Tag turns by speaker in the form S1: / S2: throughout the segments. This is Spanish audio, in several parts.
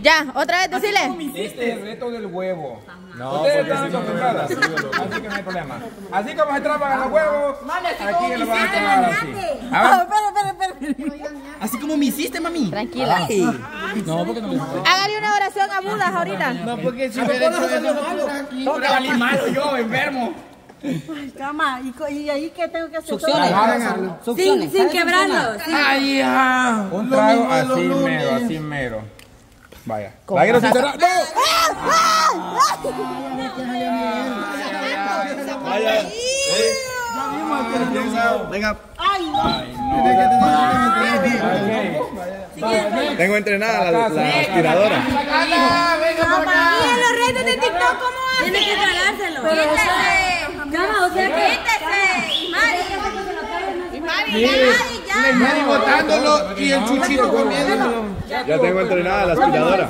S1: Ya, otra vez decirle.
S2: Este es el reto del huevo. No, ustedes están acostumbradas, así que no hay problema. Así como se trabajan los huevos, aquí lo van a trabajar así.
S1: Espera.
S3: Así como me hiciste, mami.
S1: Tranquila.
S2: No, porque no le hiciste.
S1: Hágale una oración a Buda ahorita.
S3: No, porque si hubiera hecho eso, ahora valí malo yo, enfermo.
S4: Cama, ¿y ahí qué tengo que hacer?
S3: Succiones.
S4: Sin quebrarlo.
S3: Ay, ya.
S2: Un trago así mero. Vaya. Vaya, sin cerrar. ¡No! Vaya.
S3: Venga.
S2: Tengo entrenada la aspiradora.
S4: Miren los retos de TikTok, ¿cómo hacen? Tiene que tragárselo. Cama, o sea que...
S3: Y Mari botándolo y el chuchito comiéndolo.
S2: Ya tengo entrenada la aspiradora.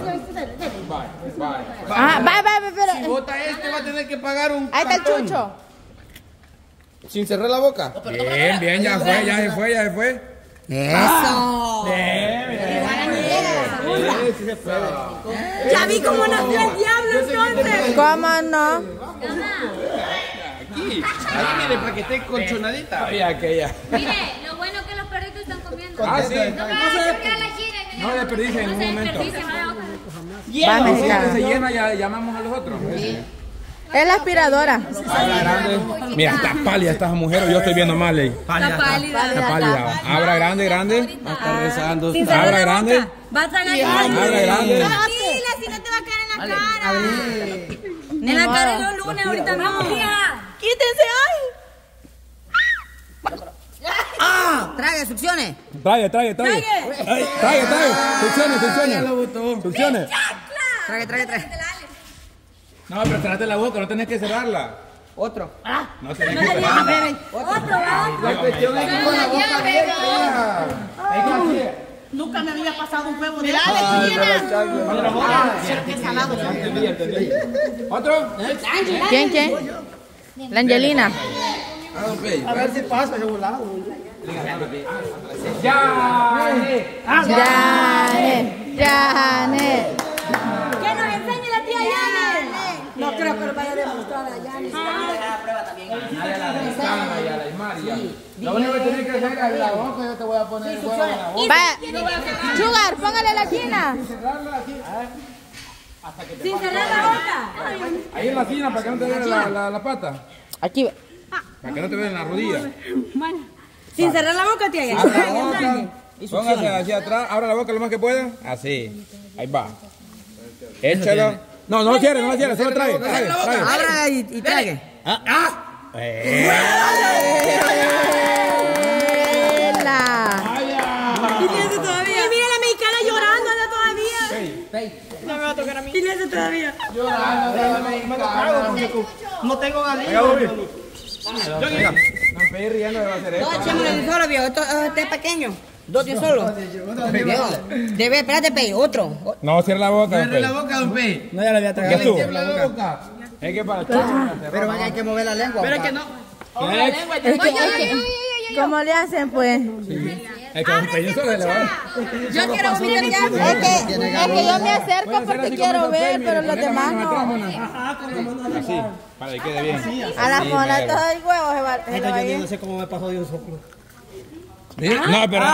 S1: Ah, va, pero.
S3: Si bota este va a tener que pagar un
S1: Ahí está el
S3: cartón.
S1: chucho.
S3: Sin cerrar la boca.
S2: Bien, ya se fue.
S3: Eso.
S4: Ya vi cómo nació el diablo entonces.
S1: ¿Cómo no?
S3: Ahí, mire, para que esté colchonadita.
S2: Aquella.
S5: Mire, lo bueno es que los perritos están comiendo.
S2: Ah, sí.
S5: No me van a sacar la china.
S2: No desperdicien en un momento.
S1: Va,
S2: Si
S1: mexicano.
S2: se llena, ya llamamos a los otros.
S1: Es la aspiradora.
S2: Mira, está pálida esta mujer, o yo estoy viendo mal.
S5: Está pálida.
S2: Está pálida. Abra grande.
S3: Está rezando.
S2: Abra grande.
S4: Va a tragar
S2: Abra grande.
S4: Dile, si no te va a caer en la cara. En la cara los lunes, ahorita no.
S1: Quítense, ay.
S4: Trague, succiones.
S2: Trague. Trague. Succiones.
S4: Trague.
S2: No, pero cerrate la boca, no tenés que cerrarla.
S3: Otro.
S2: No tenés que cerrarla.
S3: La cuestión es que con la boca abierta.
S4: Nunca me había pasado un huevo de
S2: ¿Otro?
S1: ¿Quién? La Angelina.
S3: A ver si pasa ese volado.
S1: Janet.
S4: Que nos enseñe la tía Janet. No creo que lo vaya a demostrar a Janet.
S2: Lo único que tienes que hacer es la boca, yo te voy a poner el huevo en la boca.
S1: Vaya. Sugar, póngale la esquina.
S4: Sin cerrar la boca.
S2: Ahí en la esquina, para que no te vean la pata.
S1: Aquí.
S2: Para que no te vean la rodilla.
S4: Sin cerrar la boca, tía
S2: Abra la
S4: Janet.
S2: boca. Póngase hacia atrás, abra la boca lo más que pueda. Así. Ahí va. Échalo. No lo cierre, solo trague.
S4: Abra y trague. Y piensa todavía. Y mira la mexicana llorando, anda todavía. No me va a tocar a mí. Y piensa todavía.
S3: No tengo galina.
S2: No me estoy riendo de hacer esto.
S4: Dos echémosle de solo, viejo. Este es pequeño. Dos de solo. Debe, espérate, pe, otro.
S2: No, cierra la boca.
S3: Cierre la boca, don Pei.
S4: No, ya la voy a tragar.
S2: Ya estuvo.
S3: Cierre la boca.
S2: Es que para
S4: Pero hay que mover la lengua.
S3: Pero es que no.
S1: ¿Cómo le hacen, pues?
S2: Es que un peño solo le va.
S4: Yo quiero vomitar ya.
S1: Es que yo me acerco porque quiero ver, pero los demás no.
S2: Así, para que quede bien.
S1: A las monas todo el huevo se va a ir.
S3: No sé cómo me pasó de un soplo.
S2: No, pero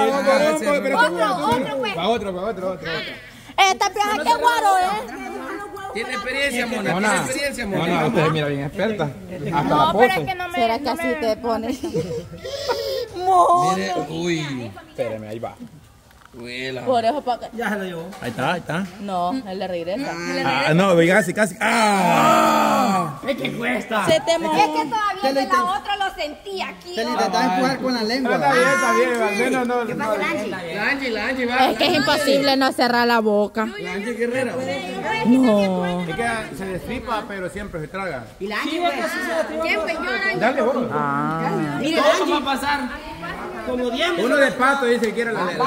S2: para otro.
S1: Esta pieza que guaro,
S3: Tiene experiencia, mona. Tiene
S2: Mona,
S3: experiencia, mona.
S2: Mona, usted mira bien experta. Hasta la
S1: No, pero es
S2: pose.
S1: que no me. ¿Será que así te pones?
S3: Mire, uy.
S2: Espérame, ahí va.
S3: Huela.
S1: Por eso para
S3: Ya se lo llevó.
S2: Ahí está.
S1: No, él le regresa.
S2: No, casi. ¡Ah!
S3: Es que cuesta.
S1: Se te mojó.
S5: Es que todavía de la otra lo sentí aquí.
S3: Te intentas empujar con la lengua.
S2: Está bien, al menos no.
S3: La Angie, va.
S1: Es que es imposible no cerrar la boca.
S3: La Angie Guerrero.
S1: No.
S2: Es que se destripa, pero siempre se traga.
S4: Y la Angie, pues.
S5: Siempre lloran.
S2: Dale, vos.
S3: Mire, todo va a pasar. Como 10
S2: Uno de pato dice que quiere la de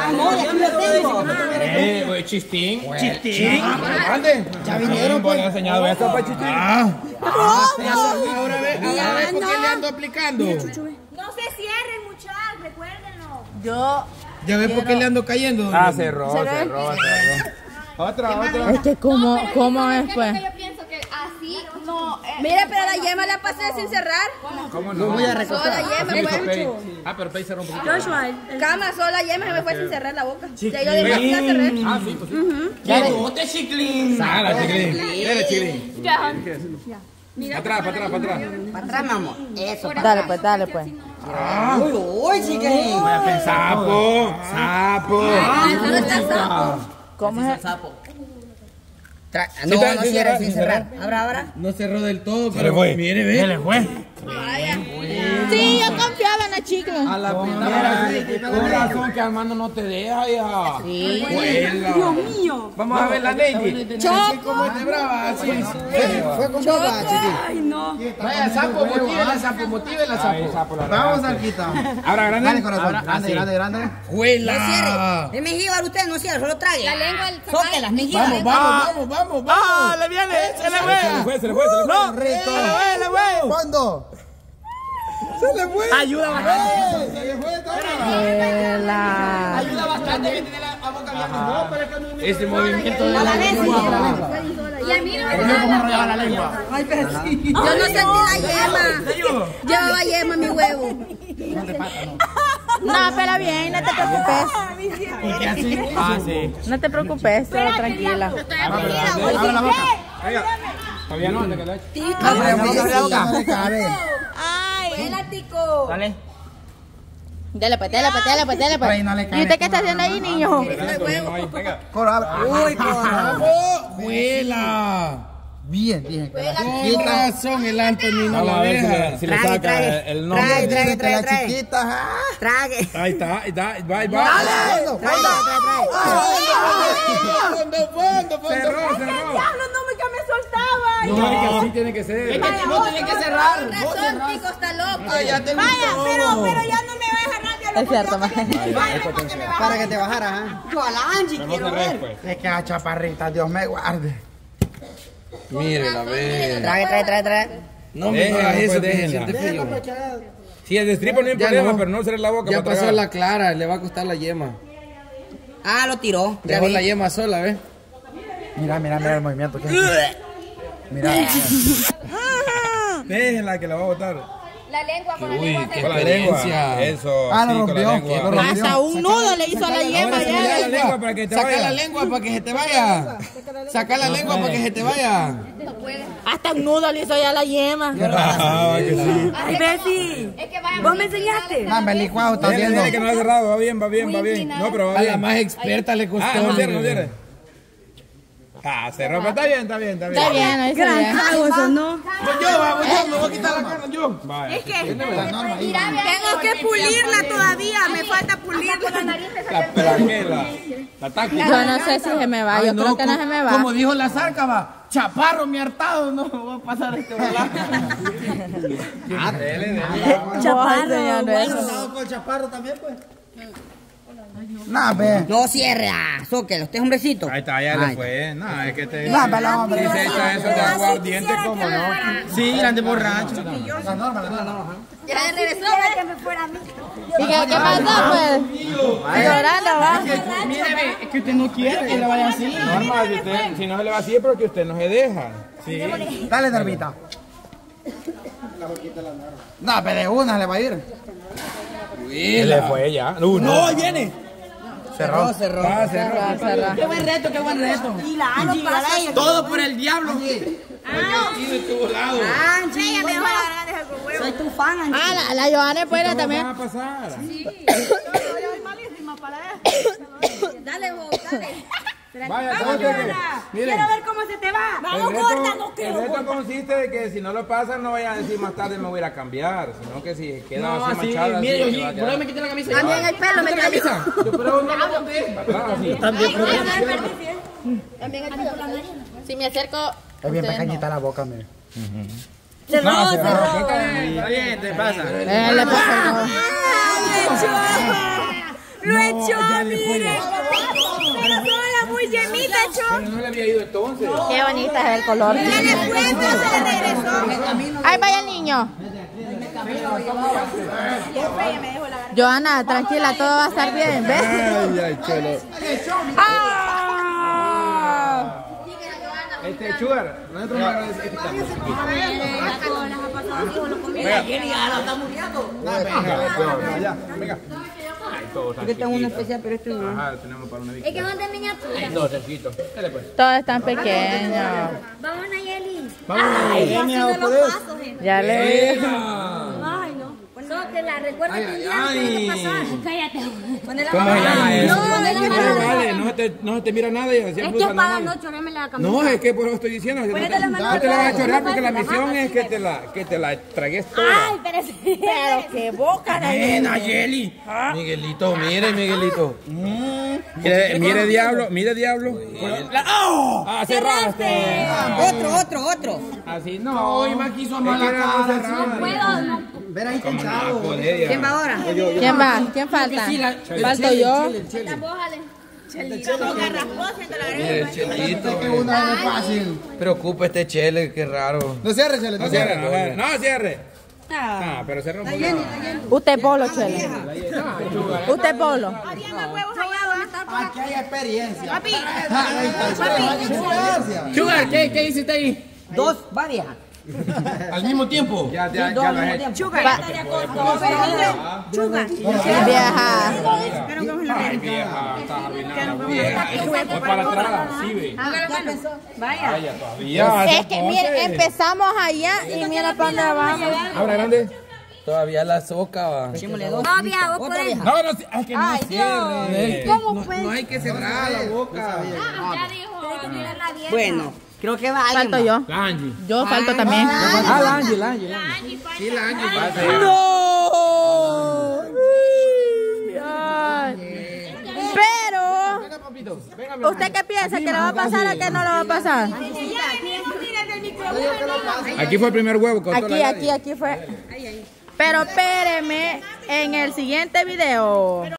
S2: chistín. Chistín. ¿Dónde? Ya vinieron, pues. Le he enseñado esto para chistín.
S3: Ahora ve por qué le ando aplicando.
S5: No se cierren, muchachos, recuérdenlo.
S1: Yo.
S3: Ya ve por qué le ando cayendo.
S2: Cerró. Otra.
S1: Es que ¿cómo es pues?
S5: Yo pienso que así no.
S4: Mira, pero la yema la pasé sin cerrar.
S2: ¿Cómo no?
S3: Voy a
S4: Solo
S3: recostar.
S4: la yema fue.
S2: Pero Pei cerró un poquito.
S4: Cama, solo la yema se me fue sin cerrar la boca. Ya yo dije que la cerré.
S2: Ah, sí, pues sí.
S3: ¡Qué bote, chiclín!
S2: Sala, chiquilín. Dale, chiquilín. Para atrás.
S3: Para atrás, mi amor. Eso.
S1: Dale pues.
S3: Uy, chiquilín.
S2: Sapo.
S1: ¿Cómo es?
S3: No cierre sin cerrar. Abra.
S6: No cerró del todo,
S2: Se le fue.
S6: mire, ve.
S2: Se le fue.
S1: Sí, yo confiaba en la chica.
S6: A la primera, con razón que Armando no te deja, hija.
S1: Sí.
S6: Dios mío. Vamos a ver la Neji. Así como es de brava, así.
S3: Fue con boca, chiquilín.
S4: Ay, no.
S6: Vaya, sapo, motívela, sapo.
S3: Vamos, Arquita.
S2: Ahora grande.
S3: Dale, corazón. Grande.
S6: ¡Juela!
S4: Es mi jíbaro, usted no cierra, solo trague.
S5: La lengua al
S4: Sóquelas, mi jíbaro.
S6: Vamos.
S1: ¡Ah, le viene! ¡Se le fue!
S2: Se le fue.
S1: ¡No!
S3: Rico.
S1: ¡Se le fue!
S3: ¿Cuándo?
S1: ¡Ayuda bastante!
S6: Ayuda bastante que tiene la boca abierta. Ese movimiento de
S4: A la
S6: la
S4: vez,
S6: lengua.
S5: Y a mí no me
S6: La lengua.
S4: Yo no sentí la yema. Llevaba yema mi huevo.
S1: No, pero bien, no te preocupes.
S6: ¿Por qué así? Ah, sí.
S1: No te preocupes, tranquila.
S2: Abre la boca. Venga. Todavía no, antes que la eche.
S1: Ay.
S4: Tico.
S6: Dale.
S1: Dale pues. ¿Y usted qué está haciendo ahí, niño?
S2: Venga.
S3: Uy, corazón.
S6: ¡Juela!
S3: Bien, dije.
S6: Con razón el Anthony no la deja.
S2: Si le saca el nombre.
S3: Trae. La chiquita.
S4: Trague.
S2: Ahí está. Va.
S4: Trae.
S2: Cerró.
S4: Diablo, no me soltaba.
S2: No, que así tiene que ser.
S6: Vos tenés que cerrar.
S4: Razón, Tico está loco.
S6: Ya te
S4: Vaya,
S6: gustó.
S4: pero ya no me va a dejar nadie.
S1: Es cierto, ma.
S3: Para que te bajaras,
S4: Yo a la Angie quiero ver.
S3: Es que a chaparrita, Dios me guarde.
S6: Mire, la ve.
S4: Trague.
S6: No me hagas eso, que se
S2: déjenla.
S6: siente frío.
S2: Si el destripo no hay
S6: Ya
S2: problema,
S6: no.
S2: pero no cerrar la boca
S6: Ya
S2: para
S6: pasó
S2: tragar.
S6: la clara, le va a costar la yema.
S4: Ah, lo tiró.
S6: Dejó la yema sola, ¿ves?
S3: Mira el movimiento. Mira.
S2: Déjenla que la va a botar.
S5: La lengua con la
S6: Uy,
S5: lengua.
S6: qué
S2: Con la lengua.
S6: experiencia.
S2: Eso.
S3: Ah,
S2: sí,
S3: lo
S2: con la
S3: rompió.
S2: lengua.
S3: Lo rompió.
S1: Hasta un nudo le hizo a la yema
S2: Ahora sí, ya la
S1: ya.
S2: lengua para que te
S6: Saca
S2: vaya.
S6: la lengua para que se te vaya. Saca la lengua para que se te vaya.
S1: Hasta un nudo le hizo ya a la yema.
S2: Ah, que sí.
S4: Ay, Bessie.
S5: Es que vaya.
S4: ¿Vos me enseñaste?
S3: Dame el licuado, está
S2: Dile
S3: haciendo.
S2: que no lo ha cerrado. Va bien. No, pero va
S6: A la
S2: bien.
S6: más experta le costó.
S2: Ah, no cierre.
S6: hombre.
S2: Ah, cerró. Pero está bien.
S1: Está bien, lo hizo bien.
S4: Eso no.
S6: Voy yo, me voy a quitar la cara yo.
S2: Vaya.
S4: Tengo que pulirla todavía. Me falta pulirla.
S2: La táctica.
S1: Yo no sé si se me va,
S6: Ay,
S1: yo creo que no se me va.
S6: Como dijo la Zárcava, chaparro mi hartado, no me voy a pasar este volado.
S1: Chaparro, eso.
S3: Con el chaparro también, pues. Nah, ve.
S4: No cierre. Sóquelo. Usted es hombrecito.
S2: Ahí está, ya le fue. No, es que te.
S3: Nah, pero hombre.
S2: Si se echa eso de aguardiente, ¿cómo no?
S6: Sí, ande borracho.
S3: La norma.
S4: Ya regresó. Que me fuera a mí.
S1: ¿Y qué pasó, pues? Llorando, va.
S6: Mire, ve, es que usted no quiere que le vaya así.
S2: Normal, si no se le va así es porque usted no se deja. Sí.
S3: Dale, Darbita. No, pero de una le va a ir.
S2: Le fue ya.
S6: No, ahí viene.
S3: Cerró.
S6: Cerró.
S1: Cerra.
S6: Qué buen reto, qué buen reto.
S4: Y la Angie pasa.
S6: Todo por el diablo.
S4: Angie, mejor soy tu fan, Angie.
S1: Ah, la Johanna puede
S2: ¿Cómo
S1: también.
S2: va a pasar?
S4: Dale vos, dale.
S2: Vaya,
S4: Vamos,
S2: entonces,
S4: Johanna.
S2: miren.
S4: Quiero ver cómo se te va. Vamos, gorda, no
S2: El
S4: quiero.
S2: reto consiste de que si no lo pasan, no vayan a decir más tarde me voy a ir a cambiar, sino que si quedan
S6: No,
S2: así
S6: así,
S2: manchadas.
S6: mire,
S2: así,
S6: yo
S2: que va a
S6: por ahí
S2: quedar.
S6: me quité la camisa.
S4: También el pelo me
S6: ¿Quité la
S4: cayó.
S6: camisa? Yo, pero no lo boté.
S2: Atrás, así.
S1: Si me acerco.
S3: Es bien
S1: ustedes
S3: pequeñita la boca, mire.
S4: Cerró.
S2: Está bien, te pasa.
S1: Le pasa.
S4: Lo echó, mire. Pero sola muy llemita, echó.
S2: Pero no le había ido entonces.
S1: Qué bonita es el color.
S4: Se le fue, pero se le regresó.
S1: Ahí vaya el niño. Johanna, tranquila, todo va a estar bien, ¿ves?
S2: Ay, ay, chelo.
S1: ¡Ah!
S2: Sugar, nosotros no necesitamos. Venga.
S4: Yo tengo una especial, pero esto no.
S2: Ajá, tenemos para una
S5: Es que van de miniatura.
S2: No, cerquito. Dale pues.
S1: Todos están pequeños.
S5: Vamos, Nayeli.
S1: Ya le dije.
S5: Ay, no. No, te la recuerdo que un día puede pasar. Cállate.
S2: ¿Cómo se llama eso?
S5: Vale,
S2: No se te mira nada y así
S5: es que es para no chorrearme la camisa.
S2: No, es que por eso estoy diciendo. No te la vas a chorear porque la misión es que te la tragues toda.
S5: Ay, pero sí.
S1: Pero qué boca, Nayeli.
S6: Nayeli. Miguelito, mire, Miguelito.
S2: Mire, diablo. Ah, cerraste.
S4: Otro.
S2: Así no.
S6: Hoy me quiso mala cara.
S5: No puedo, no.
S3: Ver ahí está chavo.
S4: ¿Quién va ahora?
S1: ¿Quién va? ¿Quién falta? Falto yo.
S5: Bójale.
S6: Mire, el chelito.
S3: Que una es fácil.
S6: Preocupa este chele, qué raro.
S3: No cierre, Chele.
S2: No cierre, no cierre. Ah, pero cerró un poquito.
S1: Usted polo, Chele. Usted polo.
S3: Aquí hay experiencia. Papi.
S6: Sugar, ¿qué hiciste ahí?
S4: Dos, varias.
S6: Al mismo tiempo.
S2: Ya lo he hecho.
S4: Chuga.
S1: Vieja.
S2: Ay, vieja, estás arruinada. Voy para atrás, sí, ve. Vaya, todavía.
S1: Es que, mire, empezamos allá y mira para dónde vamos.
S2: Abra grande.
S6: Todavía la soca va.
S5: No, vieja, vos podés.
S2: No, es que no cierre.
S6: No hay que cerrar la boca.
S5: Ya dijo.
S4: Bueno, creo que va alguien.
S1: Falto yo.
S2: La Angie.
S1: Yo falto también.
S6: La Angie.
S2: Sí, la Angie pasa.
S1: ¡No! Ay. Pero, ¿usted qué piensa? ¿Que le va a pasar o que no le va a pasar?
S2: Aquí fue el primer huevo.
S1: Aquí fue. Pero espéreme en el siguiente video.